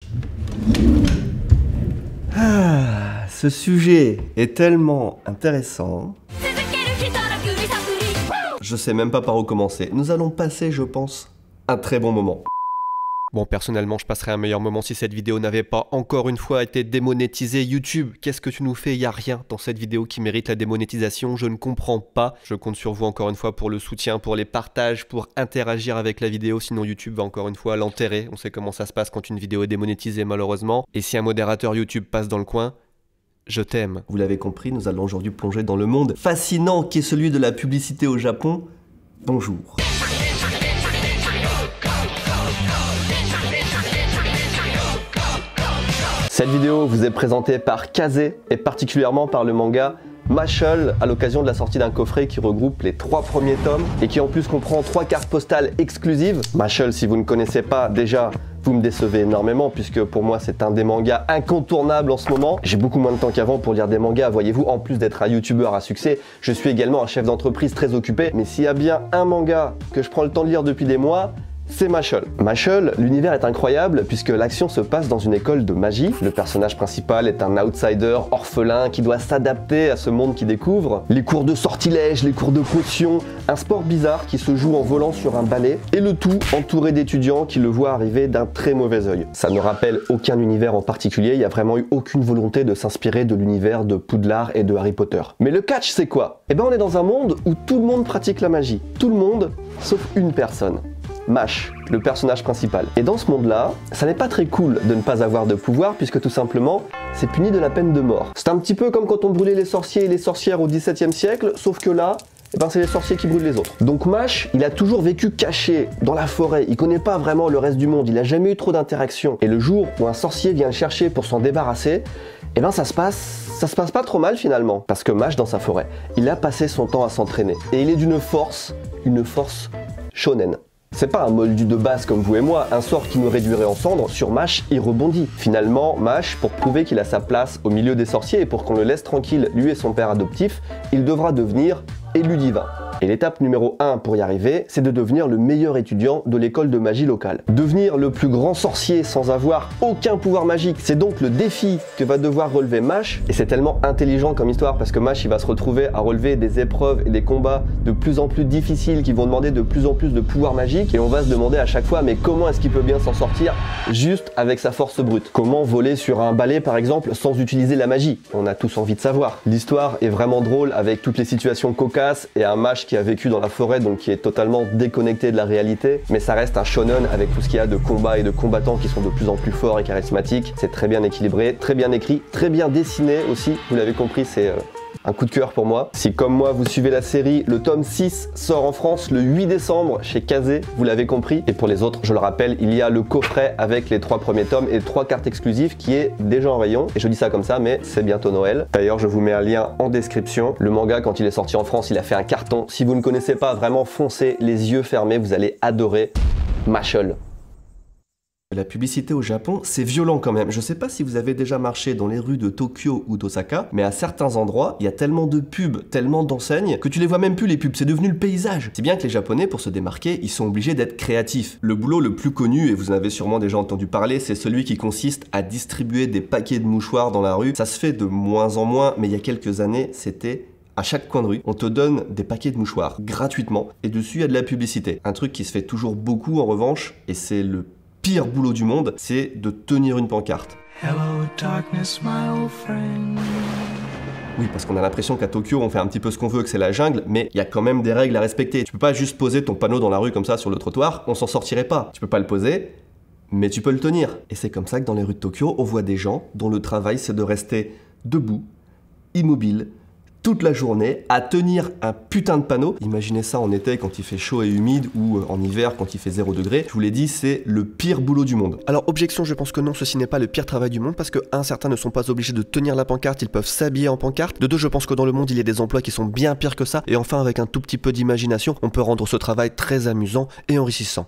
Ah, ce sujet est tellement intéressant. Je sais même pas par où commencer. Nous allons passer, je pense, un très bon moment. Bon, personnellement, je passerais un meilleur moment si cette vidéo n'avait pas encore une fois été démonétisée. YouTube, qu'est-ce que tu nous fais? Il n'y a rien dans cette vidéo qui mérite la démonétisation. Je ne comprends pas. Je compte sur vous encore une fois pour le soutien, pour les partages, pour interagir avec la vidéo. Sinon, YouTube va encore une fois l'enterrer. On sait comment ça se passe quand une vidéo est démonétisée, malheureusement. Et si un modérateur YouTube passe dans le coin, je t'aime. Vous l'avez compris, nous allons aujourd'hui plonger dans le monde fascinant qui est celui de la publicité au Japon. Bonjour. Cette vidéo vous est présentée par Kazé et particulièrement par le manga Mashle à l'occasion de la sortie d'un coffret qui regroupe les 3 premiers tomes et qui en plus comprend 3 cartes postales exclusives. Mashle, si vous ne connaissez pas, déjà vous me décevez énormément puisque pour moi c'est un des mangas incontournables en ce moment. J'ai beaucoup moins de temps qu'avant pour lire des mangas, voyez-vous, en plus d'être un youtubeur à succès, je suis également un chef d'entreprise très occupé. Mais s'il y a bien un manga que je prends le temps de lire depuis des mois, c'est Mashle. Mashle, l'univers est incroyable puisque l'action se passe dans une école de magie. Le personnage principal est un outsider orphelin qui doit s'adapter à ce monde qu'il découvre. Les cours de sortilège, les cours de potions, un sport bizarre qui se joue en volant sur un balai et le tout entouré d'étudiants qui le voient arriver d'un très mauvais œil. Ça ne rappelle aucun univers en particulier, il n'y a vraiment eu aucune volonté de s'inspirer de l'univers de Poudlard et de Harry Potter. Mais le catch c'est quoi? Eh ben on est dans un monde où tout le monde pratique la magie. Tout le monde, sauf une personne. Mash, le personnage principal. Et dans ce monde-là, ça n'est pas très cool de ne pas avoir de pouvoir puisque tout simplement, c'est puni de la peine de mort. C'est un petit peu comme quand on brûlait les sorciers et les sorcières au XVIIe siècle, sauf que là, eh ben c'est les sorciers qui brûlent les autres. Donc Mash, il a toujours vécu caché dans la forêt, il connaît pas vraiment le reste du monde, il a jamais eu trop d'interactions. Et le jour où un sorcier vient le chercher pour s'en débarrasser, eh ben ça se passe pas trop mal finalement. Parce que Mash, dans sa forêt, il a passé son temps à s'entraîner. Et il est d'une force, une force shonen. C'est pas un moldu de base comme vous et moi, un sort qui nous réduirait en cendres, sur Mash, il rebondit. Finalement, Mash, pour prouver qu'il a sa place au milieu des sorciers et pour qu'on le laisse tranquille, lui et son père adoptif, il devra devenir élu divin. Et l'étape numéro 1 pour y arriver, c'est de devenir le meilleur étudiant de l'école de magie locale. Devenir le plus grand sorcier sans avoir aucun pouvoir magique, c'est donc le défi que va devoir relever Mash. Et c'est tellement intelligent comme histoire parce que Mash il va se retrouver à relever des épreuves et des combats de plus en plus difficiles qui vont demander de plus en plus de pouvoir magique. Et on va se demander à chaque fois, mais comment est-ce qu'il peut bien s'en sortir juste avec sa force brute? Comment voler sur un balai par exemple sans utiliser la magie? On a tous envie de savoir. L'histoire est vraiment drôle avec toutes les situations cocasses et un Mash qui a vécu dans la forêt, donc qui est totalement déconnecté de la réalité, mais ça reste un shonen avec tout ce qu'il y a de combats et de combattants qui sont de plus en plus forts et charismatiques. C'est très bien équilibré, très bien écrit, très bien dessiné aussi, vous l'avez compris, c'est un coup de cœur pour moi. Si comme moi vous suivez la série, le tome 6 sort en France le 8 décembre chez Kazé, vous l'avez compris. Et pour les autres, je le rappelle, il y a le coffret avec les 3 premiers tomes et 3 cartes exclusives qui est déjà en rayon. Et je dis ça comme ça, mais c'est bientôt Noël. D'ailleurs, je vous mets un lien en description. Le manga, quand il est sorti en France, il a fait un carton. Si vous ne connaissez pas, vraiment foncez les yeux fermés, vous allez adorer Mashle. La publicité au Japon, c'est violent quand même. Je sais pas si vous avez déjà marché dans les rues de Tokyo ou d'Osaka, mais à certains endroits, il y a tellement de pubs, tellement d'enseignes, que tu les vois même plus les pubs, c'est devenu le paysage. C'est bien que les Japonais, pour se démarquer, ils sont obligés d'être créatifs. Le boulot le plus connu, et vous en avez sûrement déjà entendu parler, c'est celui qui consiste à distribuer des paquets de mouchoirs dans la rue. Ça se fait de moins en moins, mais il y a quelques années, c'était... À chaque coin de rue, on te donne des paquets de mouchoirs gratuitement et dessus il y a de la publicité. Un truc qui se fait toujours beaucoup en revanche, et c'est le pire boulot du monde, c'est de tenir une pancarte. Hello, darkness, my old friend. Oui, parce qu'on a l'impression qu'à Tokyo, on fait un petit peu ce qu'on veut, que c'est la jungle, mais il y a quand même des règles à respecter. Tu peux pas juste poser ton panneau dans la rue comme ça sur le trottoir, on s'en sortirait pas. Tu peux pas le poser, mais tu peux le tenir. Et c'est comme ça que dans les rues de Tokyo, on voit des gens dont le travail c'est de rester debout, immobile, toute la journée à tenir un putain de panneau. Imaginez ça en été quand il fait chaud et humide ou en hiver quand il fait 0 degré. Je vous l'ai dit, c'est le pire boulot du monde. Alors objection, je pense que non, ceci n'est pas le pire travail du monde parce que certains ne sont pas obligés de tenir la pancarte, ils peuvent s'habiller en pancarte. De deux, je pense que dans le monde il y a des emplois qui sont bien pires que ça. Et enfin, avec un tout petit peu d'imagination, on peut rendre ce travail très amusant et enrichissant.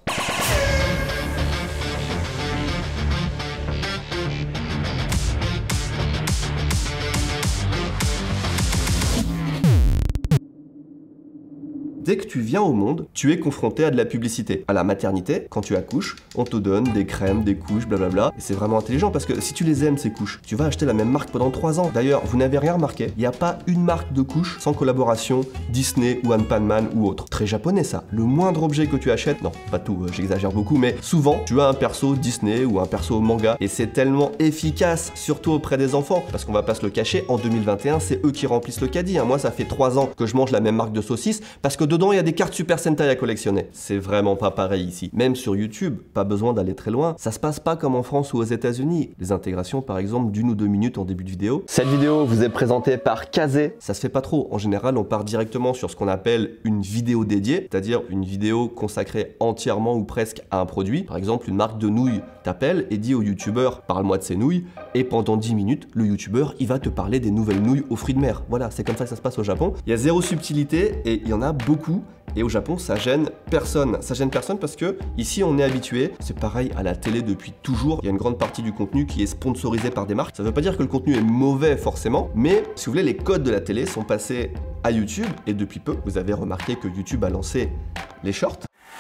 dès que tu viens au monde, tu es confronté à de la publicité. À la maternité, quand tu accouches, on te donne des crèmes, des couches, blablabla. Et c'est vraiment intelligent parce que si tu les aimes, ces couches, tu vas acheter la même marque pendant 3 ans. D'ailleurs, vous n'avez rien remarqué, il n'y a pas une marque de couches sans collaboration Disney ou One Pan Man ou autre. Très japonais ça. Le moindre objet que tu achètes, non, pas tout, j'exagère beaucoup, mais souvent, tu as un perso Disney ou un perso manga. Et c'est tellement efficace, surtout auprès des enfants. Parce qu'on va pas se le cacher, en 2021, c'est eux qui remplissent le caddie. Moi, ça fait 3 ans que je mange la même marque de saucisses parce que dedans, il y a des cartes Super Sentai à collectionner. C'est vraiment pas pareil ici. Même sur YouTube, pas besoin d'aller très loin. Ça se passe pas comme en France ou aux États-Unis. Les intégrations, par exemple, d'1 ou 2 minutes en début de vidéo. Cette vidéo vous est présentée par Kazé. Ça se fait pas trop. En général, on part directement sur ce qu'on appelle une vidéo dédiée, c'est-à-dire une vidéo consacrée entièrement ou presque à un produit. Par exemple, une marque de nouilles t'appelle et dit au youtubeur parle-moi de ces nouilles, et pendant 10 minutes, le youtubeur il va te parler des nouvelles nouilles aux fruits de mer. Voilà, c'est comme ça que ça se passe au Japon. Il y a zéro subtilité et il y en a beaucoup. Et au Japon, ça gêne personne. Ça gêne personne parce que ici, on est habitué. C'est pareil à la télé depuis toujours. Il y a une grande partie du contenu qui est sponsorisé par des marques. Ça veut pas dire que le contenu est mauvais forcément, mais si vous voulez, les codes de la télé sont passés à YouTube et depuis peu, vous avez remarqué que YouTube a lancé les shorts.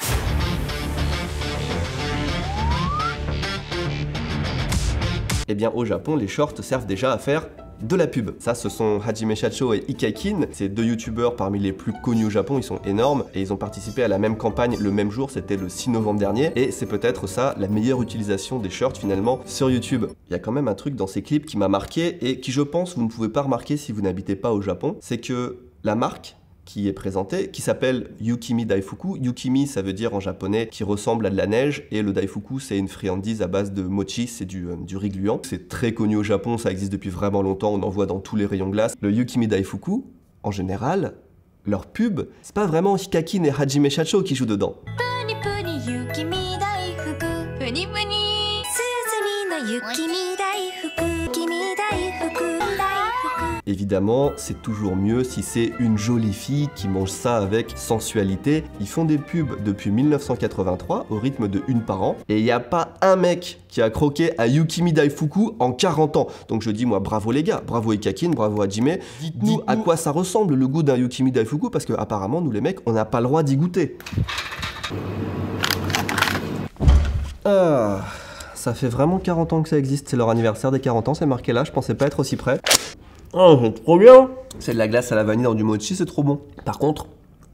Eh bien, au Japon, les shorts servent déjà à faire de la pub. Ça, ce sont Hajime Shacho et Hikakin. C'est 2 youtubeurs parmi les plus connus au Japon. Ils sont énormes et ils ont participé à la même campagne le même jour. C'était le 6 novembre dernier. Et c'est peut-être ça, la meilleure utilisation des shorts finalement sur YouTube. Il y a quand même un truc dans ces clips qui m'a marqué et qui, je pense, vous ne pouvez pas remarquer si vous n'habitez pas au Japon. C'est que la marque qui est présentée, qui s'appelle Yukimi Daifuku. Yukimi, ça veut dire en japonais qui ressemble à de la neige, et le Daifuku, c'est une friandise à base de mochi, c'est du riz gluant. C'est très connu au Japon, ça existe depuis vraiment longtemps, on en voit dans tous les rayons glace. Le Yukimi Daifuku, en général, leur pub, c'est pas vraiment Hikakin et Hajime Shacho qui jouent dedans. Évidemment, c'est toujours mieux si c'est une jolie fille qui mange ça avec sensualité. Ils font des pubs depuis 1983 au rythme de 1 par an. Et il n'y a pas un mec qui a croqué à Yukimi Daifuku en 40 ans. Donc je dis moi bravo les gars, bravo Hikakin, bravo Hajime. Dites-nous à quoi ça ressemble le goût d'un Yukimi Daifuku parce que apparemment nous les mecs on n'a pas le droit d'y goûter. Ah, ça fait vraiment 40 ans que ça existe, c'est leur anniversaire des 40 ans, c'est marqué là, je pensais pas être aussi près. Oh, c'est trop bien! C'est de la glace à la vanille dans du mochi, c'est trop bon. Par contre,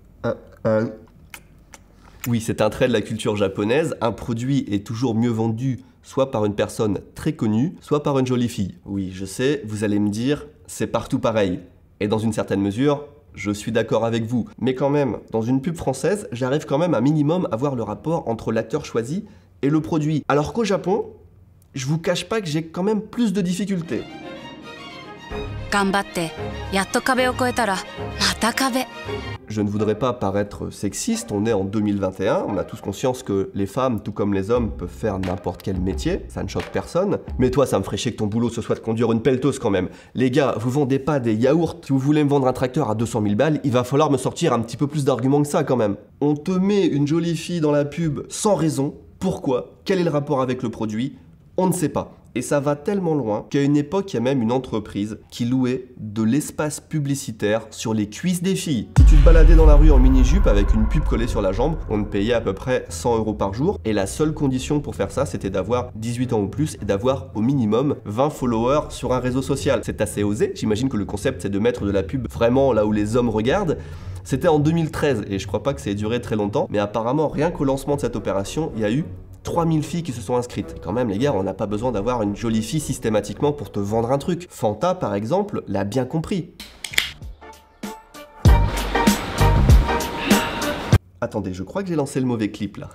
oui, c'est un trait de la culture japonaise. Un produit est toujours mieux vendu soit par une personne très connue, soit par une jolie fille. Oui, je sais, vous allez me dire, c'est partout pareil. Et dans une certaine mesure, je suis d'accord avec vous. Mais quand même, dans une pub française, j'arrive quand même un minimum à voir le rapport entre l'acteur choisi et le produit. Alors qu'au Japon, je vous cache pas que j'ai quand même plus de difficultés. Je ne voudrais pas paraître sexiste, on est en 2021, on a tous conscience que les femmes, tout comme les hommes, peuvent faire n'importe quel métier, ça ne choque personne. Mais toi, ça me ferait chier que ton boulot ce soit de conduire une pelleteuse quand même. Les gars, vous vendez pas des yaourts. Si vous voulez me vendre un tracteur à 200 000 balles, il va falloir me sortir un petit peu plus d'arguments que ça quand même. On te met une jolie fille dans la pub sans raison. Pourquoi? Quel est le rapport avec le produit? On ne sait pas. Et ça va tellement loin qu'à une époque, il y a même une entreprise qui louait de l'espace publicitaire sur les cuisses des filles. Si tu te baladais dans la rue en mini-jupe avec une pub collée sur la jambe, on te payait à peu près 100 € par jour. Et la seule condition pour faire ça, c'était d'avoir 18 ans ou plus et d'avoir au minimum 20 followers sur un réseau social. C'est assez osé. J'imagine que le concept, c'est de mettre de la pub vraiment là où les hommes regardent. C'était en 2013 et je crois pas que ça ait duré très longtemps. Mais apparemment, rien qu'au lancement de cette opération, il y a eu 3000 filles qui se sont inscrites. Quand même les gars, on n'a pas besoin d'avoir une jolie fille systématiquement pour te vendre un truc. Fanta par exemple l'a bien compris. Attendez, je crois que j'ai lancé le mauvais clip là.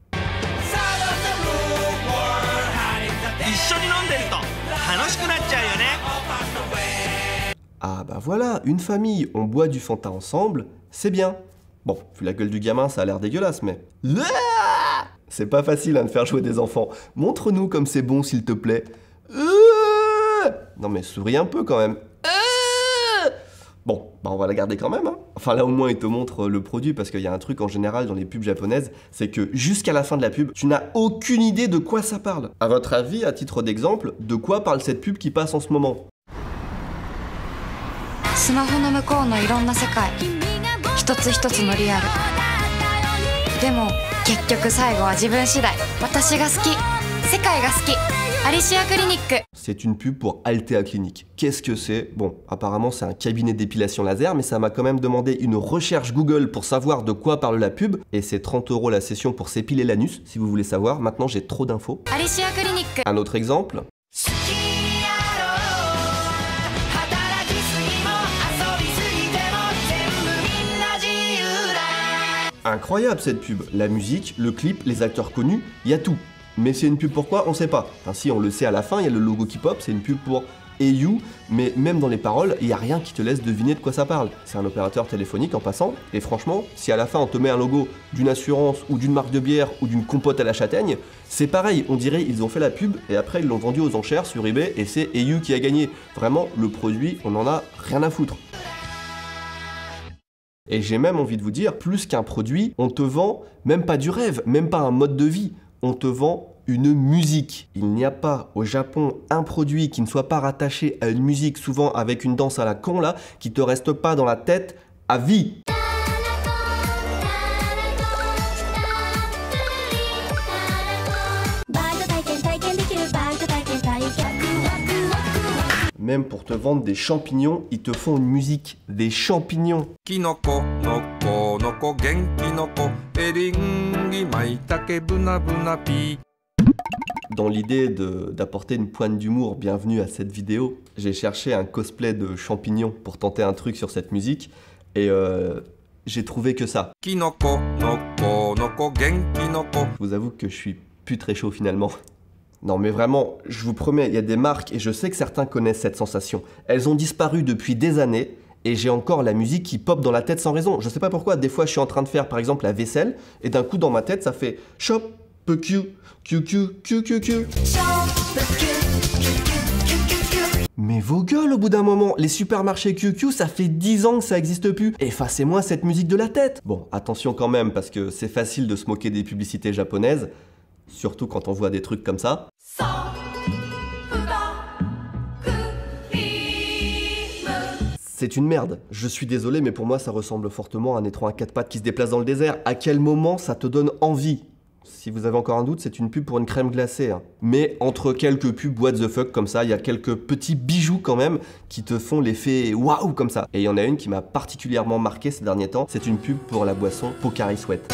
Ah bah voilà, une famille, on boit du Fanta ensemble, c'est bien. Bon, vu la gueule du gamin, ça a l'air dégueulasse, mais... C'est pas facile de faire jouer des enfants. Montre-nous comme c'est bon, s'il te plaît. Non mais souris un peu quand même. Bon, bah on va la garder quand même. Hein. Enfin là au moins il te montre le produit parce qu'il y a un truc en général dans les pubs japonaises, c'est que jusqu'à la fin de la pub, tu n'as aucune idée de quoi ça parle. À votre avis, à titre d'exemple, de quoi parle cette pub qui passe en ce moment? 一つ一つのリアルでも結局最後は自分次第私が好き世界が好きアリシアクリニック C'est une pub pour Altea Clinic. Qu'est-ce que c'est? Bon, apparemment c'est un cabinet d'épilation laser, mais ça m'a quand même demandé une recherche Google pour savoir de quoi parle la pub. Et c'est 30 € la session pour s'épiler l'anus, si vous voulez savoir. Maintenant j'ai trop d'infos. アリシアクリニック Un autre exemple. Incroyable cette pub. La musique, le clip, les acteurs connus, il y a tout. Mais c'est une pub pour quoi? On sait pas. Enfin si, on le sait à la fin, il y a le logo qui pop, c'est une pub pour EU, mais même dans les paroles, il n'y a rien qui te laisse deviner de quoi ça parle. C'est un opérateur téléphonique en passant, et franchement, si à la fin on te met un logo d'une assurance ou d'une marque de bière ou d'une compote à la châtaigne, c'est pareil, on dirait ils ont fait la pub et après ils l'ont vendu aux enchères sur eBay et c'est EU qui a gagné. Vraiment, le produit, on en a rien à foutre. Et j'ai même envie de vous dire, plus qu'un produit, on te vend même pas du rêve, même pas un mode de vie, on te vend une musique. Il n'y a pas au Japon un produit qui ne soit pas rattaché à une musique, souvent avec une danse à la con là, qui te reste pas dans la tête à vie. Même pour te vendre des champignons, ils te font une musique. Des champignons. Kinoko, noko, noko, genki noko, eringi, maitake, buna, buna, pi. Dans l'idée d'apporter une pointe d'humour, bienvenue à cette vidéo, j'ai cherché un cosplay de champignons pour tenter un truc sur cette musique et j'ai trouvé que ça. Kinoko, noko, noko, genki noko. Je vous avoue que je suis plus très chaud finalement. Non mais vraiment, je vous promets, il y a des marques et je sais que certains connaissent cette sensation. Elles ont disparu depuis des années et j'ai encore la musique qui pop dans la tête sans raison. Je sais pas pourquoi, des fois je suis en train de faire par exemple la vaisselle et d'un coup dans ma tête ça fait shop, q q q q q q. Mais vos gueules au bout d'un moment, les supermarchés QQ ça fait 10 ans que ça existe plus. Effacez-moi cette musique de la tête. Bon, attention quand même parce que c'est facile de se moquer des publicités japonaises. Surtout quand on voit des trucs comme ça. C'est une merde. Je suis désolé, mais pour moi, ça ressemble fortement à un étron à 4 pattes qui se déplace dans le désert. À quel moment ça te donne envie? Si vous avez encore un doute, c'est une pub pour une crème glacée. Hein. Mais entre quelques pubs what the fuck comme ça, il y a quelques petits bijoux quand même qui te font l'effet waouh comme ça. Et il y en a une qui m'a particulièrement marqué ces derniers temps. C'est une pub pour la boisson Pocari Sweat.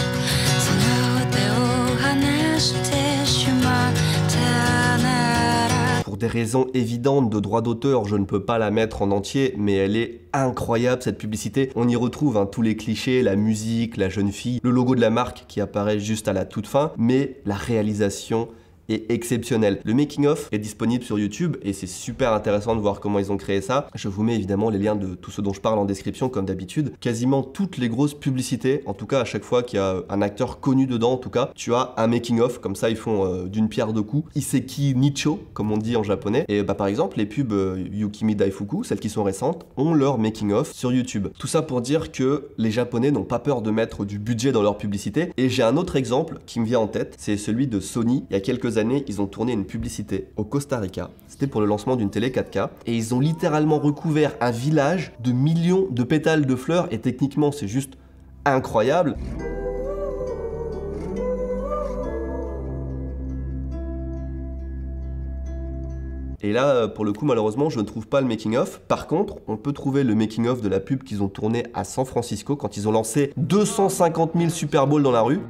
Pour des raisons évidentes de droit d'auteur, je ne peux pas la mettre en entier, mais elle est incroyable cette publicité. On y retrouve hein, tous les clichés, la musique, la jeune fille, le logo de la marque qui apparaît juste à la toute fin, mais la réalisation est exceptionnel. Le making of est disponible sur YouTube et c'est super intéressant de voir comment ils ont créé ça. Je vous mets évidemment les liens de tout ce dont je parle en description comme d'habitude. Quasiment toutes les grosses publicités, en tout cas à chaque fois qu'il y a un acteur connu dedans en tout cas, tu as un making of, comme ça ils font d'une pierre deux coups. Iseki Nicho, comme on dit en japonais. Et bah par exemple les pubs Yukimi Daifuku, celles qui sont récentes, ont leur making of sur YouTube. Tout ça pour dire que les japonais n'ont pas peur de mettre du budget dans leur publicité. Et j'ai un autre exemple qui me vient en tête, c'est celui de Sony. Il y a quelques années, ils ont tourné une publicité au Costa Rica. C'était pour le lancement d'une télé 4K. Et ils ont littéralement recouvert un village de millions de pétales de fleurs. Et techniquement, c'est juste incroyable. Et là, pour le coup, malheureusement, je ne trouve pas le making-of. Par contre, on peut trouver le making-of de la pub qu'ils ont tourné à San Francisco quand ils ont lancé 250 000 Super Bowl dans la rue.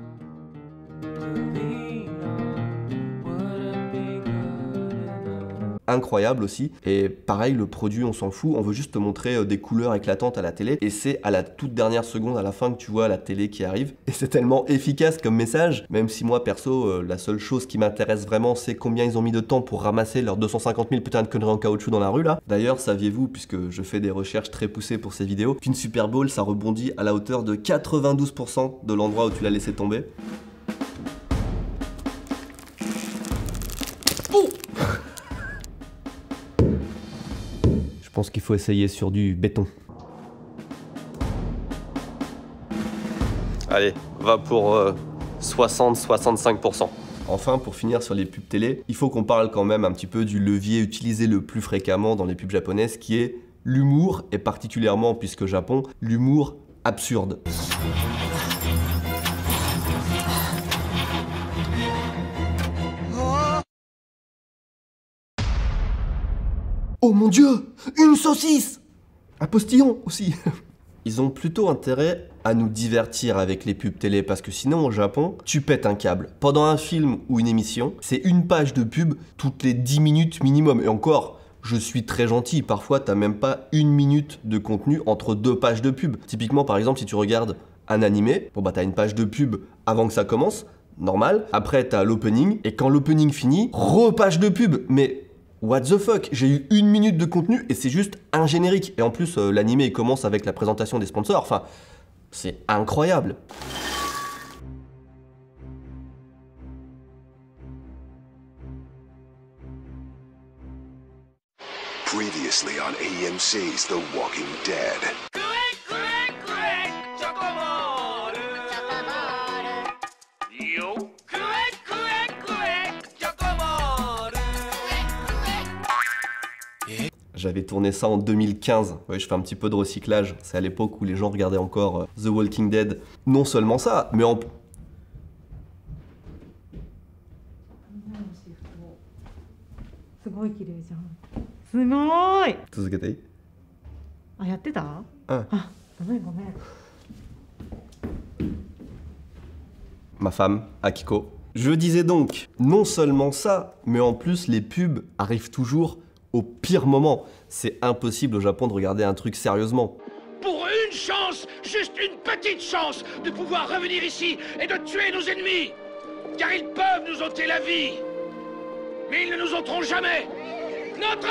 Incroyable aussi, et pareil le produit on s'en fout, on veut juste te montrer des couleurs éclatantes à la télé et c'est à la toute dernière seconde à la fin que tu vois la télé qui arrive et c'est tellement efficace comme message, même si moi perso la seule chose qui m'intéresse vraiment c'est combien ils ont mis de temps pour ramasser leurs 250 000 putains de conneries en caoutchouc dans la rue là. D'ailleurs saviez-vous, puisque je fais des recherches très poussées pour ces vidéos, qu'une Super Bowl ça rebondit à la hauteur de 92% de l'endroit où tu l'as laissé tomber. Je pense qu'il faut essayer sur du béton. Allez, va pour 60-65%. Enfin, pour finir sur les pubs télé, il faut qu'on parle quand même un petit peu du levier utilisé le plus fréquemment dans les pubs japonaises, qui est l'humour, et particulièrement, puisque Japon, l'humour absurde. Oh mon Dieu, une saucisse! Un postillon aussi. Ils ont plutôt intérêt à nous divertir avec les pubs télé parce que sinon au Japon, tu pètes un câble. Pendant un film ou une émission, c'est une page de pub toutes les 10 minutes minimum. Et encore, je suis très gentil, parfois t'as même pas une minute de contenu entre deux pages de pub. Typiquement par exemple si tu regardes un animé, bon bah t'as une page de pub avant que ça commence, normal. Après t'as l'opening et quand l'opening finit, repage de pub. Mais what the fuck, j'ai eu une minute de contenu et c'est juste un générique. Et en plus, l'animé commence avec la présentation des sponsors. Enfin, c'est incroyable. Previously on AMC's The Walking Dead. J'avais tourné ça en 2015. Ouais, je fais un petit peu de recyclage. C'est à l'époque où les gens regardaient encore The Walking Dead. Non seulement ça, mais en... すごい綺麗じゃん。すごい。 続けていい？ あ、やってた？ うん。 あ、ごめんごめん。 Ma femme, Akiko. Je disais donc, non seulement ça, mais en plus les pubs arrivent toujours au pire moment. C'est impossible au Japon de regarder un truc sérieusement. Pour une chance, juste une petite chance, de pouvoir revenir ici et de tuer nos ennemis. Car ils peuvent nous ôter la vie. Mais ils ne nous ôteront jamais. Notre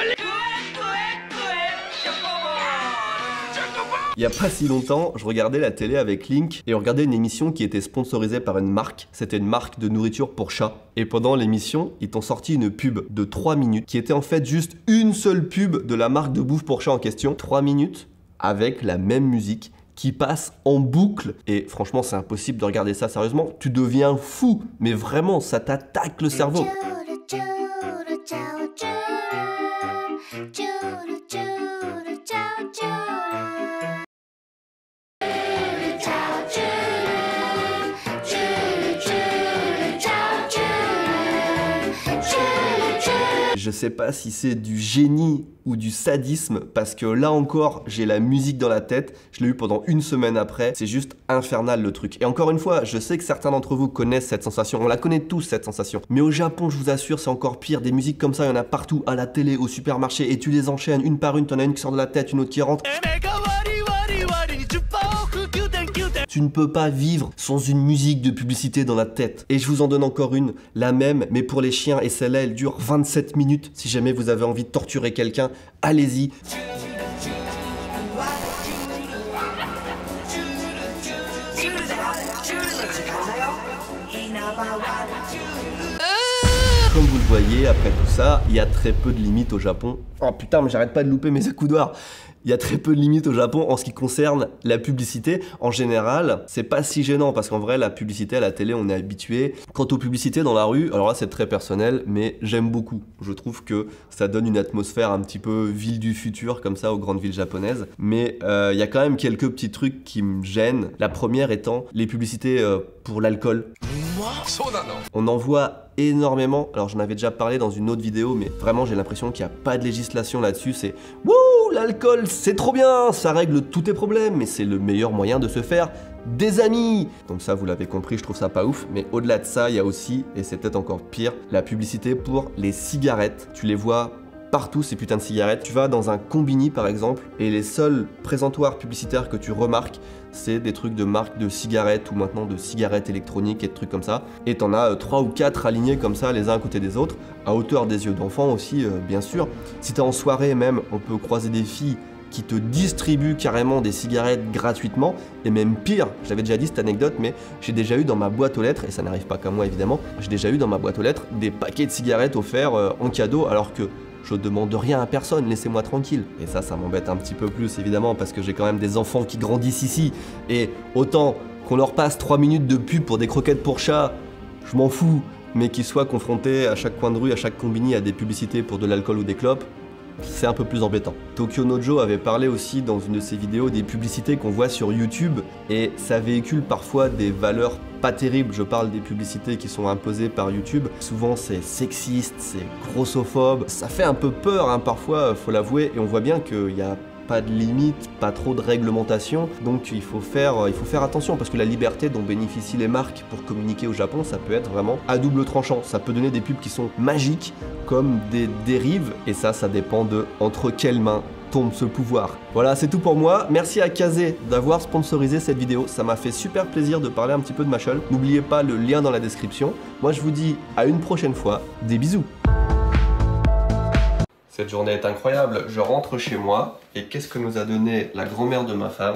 Il y a pas si longtemps, je regardais la télé avec Link et on regardait une émission qui était sponsorisée par une marque. C'était une marque de nourriture pour chats. Et pendant l'émission, ils t'ont sorti une pub de 3 minutes qui était en fait juste une seule pub de la marque de bouffe pour chats en question. 3 minutes avec la même musique qui passe en boucle. Et franchement, c'est impossible de regarder ça sérieusement. Tu deviens fou, mais vraiment, ça t'attaque le cerveau. Je sais pas si c'est du génie ou du sadisme parce que là encore j'ai la musique dans la tête, je l'ai eu pendant une semaine après, c'est juste infernal le truc. Et encore une fois, je sais que certains d'entre vous connaissent cette sensation, on la connaît tous cette sensation. Mais au Japon, je vous assure, c'est encore pire, des musiques comme ça, il y en a partout, à la télé, au supermarché, et tu les enchaînes une par une, t'en as une qui sort de la tête, une autre qui rentre. Tu ne peux pas vivre sans une musique de publicité dans la tête. Et je vous en donne encore une, la même, mais pour les chiens, et celle-là, elle dure 27 minutes. Si jamais vous avez envie de torturer quelqu'un, allez-y. Comme vous le voyez, après tout ça, il y a très peu de limites au Japon. Oh putain, mais j'arrête pas de louper mes accoudoirs. Il y a très peu de limites au Japon en ce qui concerne la publicité. En général, c'est pas si gênant parce qu'en vrai, la publicité à la télé, on est habitué. Quant aux publicités dans la rue, alors là, c'est très personnel, mais j'aime beaucoup. Je trouve que ça donne une atmosphère un petit peu ville du futur, comme ça, aux grandes villes japonaises. Mais il y a quand même quelques petits trucs qui me gênent. La première étant les publicités pour l'alcool. On en voit énormément. Alors, j'en avais déjà parlé dans une autre vidéo, mais vraiment, j'ai l'impression qu'il n'y a pas de législation là-dessus. C'est « Wouh, l'alcool, c'est trop bien, ça règle tous tes problèmes, mais c'est le meilleur moyen de se faire des amis !» Donc ça, vous l'avez compris, je trouve ça pas ouf. Mais au-delà de ça, il y a aussi, et c'est peut-être encore pire, la publicité pour les cigarettes. Tu les vois partout, ces putains de cigarettes. Tu vas dans un combini, par exemple, et les seuls présentoirs publicitaires que tu remarques, c'est des trucs de marque de cigarettes ou maintenant de cigarettes électroniques et de trucs comme ça. Et t'en as 3 ou 4 alignés comme ça, les uns à côté des autres, à hauteur des yeux d'enfant aussi, bien sûr. Si t'es en soirée même, on peut croiser des filles qui te distribuent carrément des cigarettes gratuitement. Et même pire, j'avais déjà dit cette anecdote, mais j'ai déjà eu dans ma boîte aux lettres, et ça n'arrive pas qu'à moi évidemment, j'ai déjà eu dans ma boîte aux lettres des paquets de cigarettes offerts en cadeau, alors que je demande rien à personne, laissez-moi tranquille. Et ça m'embête un petit peu plus évidemment parce que j'ai quand même des enfants qui grandissent ici. Et autant qu'on leur passe 3 minutes de pub pour des croquettes pour chats, je m'en fous. Mais qu'ils soient confrontés à chaque coin de rue, à chaque combini, à des publicités pour de l'alcool ou des clopes, c'est un peu plus embêtant. Tokyo Nojo avait parlé aussi dans une de ses vidéos des publicités qu'on voit sur YouTube et ça véhicule parfois des valeurs pas terribles. Je parle des publicités qui sont imposées par YouTube. Souvent c'est sexiste, c'est grossophobe. Ça fait un peu peur hein, parfois, faut l'avouer, et on voit bien qu'il y a pas de limite, pas trop de réglementation, donc il faut faire attention parce que la liberté dont bénéficient les marques pour communiquer au Japon, ça peut être vraiment à double tranchant. Ça peut donner des pubs qui sont magiques comme des dérives et ça dépend de entre quelles mains tombe ce pouvoir. Voilà, c'est tout pour moi. Merci à Kazé d'avoir sponsorisé cette vidéo. Ça m'a fait super plaisir de parler un petit peu de Mashle. N'oubliez pas le lien dans la description. Moi, je vous dis à une prochaine fois. Des bisous. Cette journée est incroyable. Je rentre chez moi et qu'est-ce que nous a donné la grand-mère de ma femme ?